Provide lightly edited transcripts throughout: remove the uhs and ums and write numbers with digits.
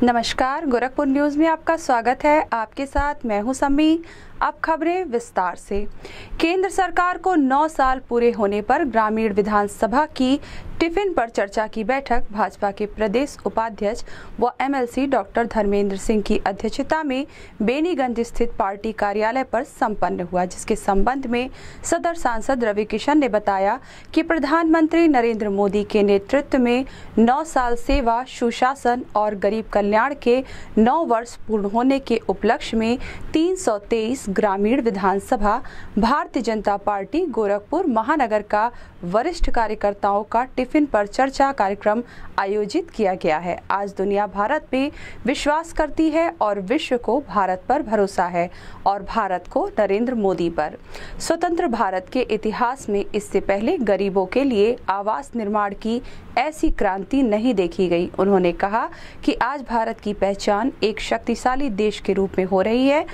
नमस्कार, गोरखपुर न्यूज में आपका स्वागत है। आपके साथ मैं हूं सम्मी। अब खबरें विस्तार से। केंद्र सरकार को 9 साल पूरे होने पर ग्रामीण विधानसभा की टिफिन पर चर्चा की बैठक भाजपा के प्रदेश उपाध्यक्ष व एमएलसी डॉक्टर धर्मेंद्र सिंह की अध्यक्षता में बेनीगंज स्थित पार्टी कार्यालय पर संपन्न हुआ, जिसके संबंध में सदर सांसद रवि किशन ने बताया कि प्रधानमंत्री नरेंद्र मोदी के नेतृत्व में 9 साल सेवा, सुशासन और गरीब कल्याण के 9 वर्ष पूर्ण होने के उपलक्ष्य में 323 ग्रामीण विधानसभा भारतीय जनता पार्टी गोरखपुर महानगर का वरिष्ठ कार्यकर्ताओं का टिफिन पर चर्चा कार्यक्रम आयोजित किया गया है। आज दुनिया भारत पे विश्वास करती है और विश्व को भारत पर भरोसा है और भारत को नरेंद्र मोदी पर। स्वतंत्र भारत के इतिहास में इससे पहले गरीबों के लिए आवास निर्माण की ऐसी क्रांति नहीं देखी गई। उन्होंने कहा कि आज भारत की पहचान एक शक्तिशाली देश के रूप में हो रही है।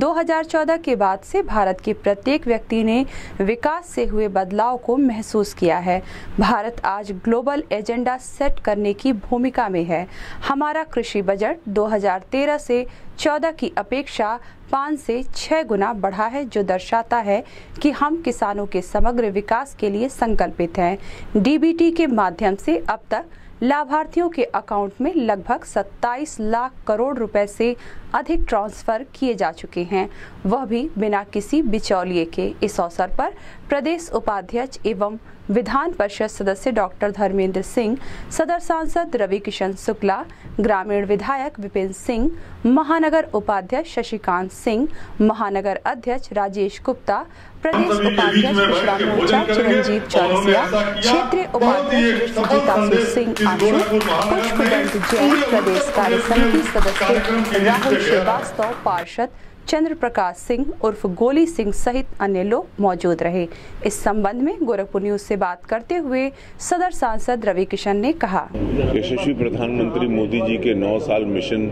2014 के बाद से भारत के प्रत्येक व्यक्ति ने विकास से हुए बदलाव को महसूस किया है। भारत आज ग्लोबल एजेंडा सेट करने की भूमिका में है। हमारा कृषि बजट 2013 से 14 की अपेक्षा 5 से 6 गुना बढ़ा है, जो दर्शाता है कि हम किसानों के समग्र विकास के लिए संकल्पित हैं। डीबीटी के माध्यम से अब तक लाभार्थियों के अकाउंट में लगभग 27 लाख करोड़ रुपए से अधिक ट्रांसफर किए जा चुके हैं, वह भी बिना किसी बिचौलिए के। इस अवसर पर प्रदेश उपाध्यक्ष एवं विधान परिषद सदस्य डॉक्टर धर्मेंद्र सिंह, सदर सांसद रवि किशन शुक्ला, ग्रामीण विधायक विपिन सिंह, महानगर उपाध्यक्ष शशिकांत सिंह, महानगर अध्यक्ष राजेश गुप्ता, प्रदेश उपाध्यक्ष पिछड़ा मोर्चा चिरंजीव चौरसिया, क्षेत्रीय उपाध्यक्ष सुजीतासु सिंह आशु, पुष्पदंत जैन, प्रदेश कार्य समिति सदस्य राहुल श्रीवास्तव, पार्षद चंद्र प्रकाश सिंह उर्फ गोली सिंह सहित अन्य लोग मौजूद रहे। इस संबंध में गोरखपुर न्यूज से बात करते हुए सदर सांसद रवि किशन ने कहा, यशस्वी प्रधानमंत्री मोदी जी के 9 साल मिशन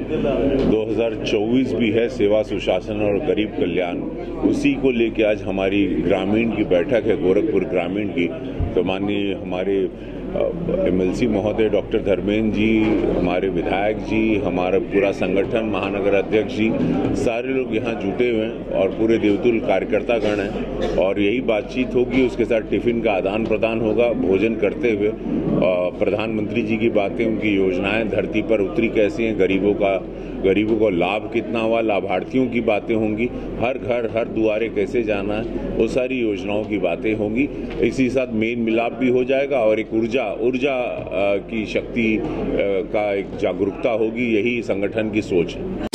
2024 भी है सेवा, सुशासन और गरीब कल्याण। उसी को लेकर आज हमारी ग्रामीण की बैठक है, गोरखपुर ग्रामीण की। तो माननीय हमारे एमएलसी महोदय डॉक्टर धर्मेंद्र जी, हमारे विधायक जी, हमारा पूरा संगठन, महानगर अध्यक्ष जी, सारे लोग यहाँ जुटे हुए हैं और पूरे देवतुल कार्यकर्तागण हैं और यही बातचीत होगी। उसके साथ टिफिन का आदान प्रदान होगा। भोजन करते हुए प्रधानमंत्री जी की बातें, उनकी योजनाएं धरती पर उतरी कैसी हैं, गरीबों को लाभ कितना हुआ, लाभार्थियों की बातें होंगी, हर घर हर दुआरे कैसे जाना है, वो सारी योजनाओं की बातें होंगी। इसी साथ मेल मिलाप भी हो जाएगा और एक ऊर्जा की शक्ति का एक जागरूकता होगी। यही संगठन की सोच है।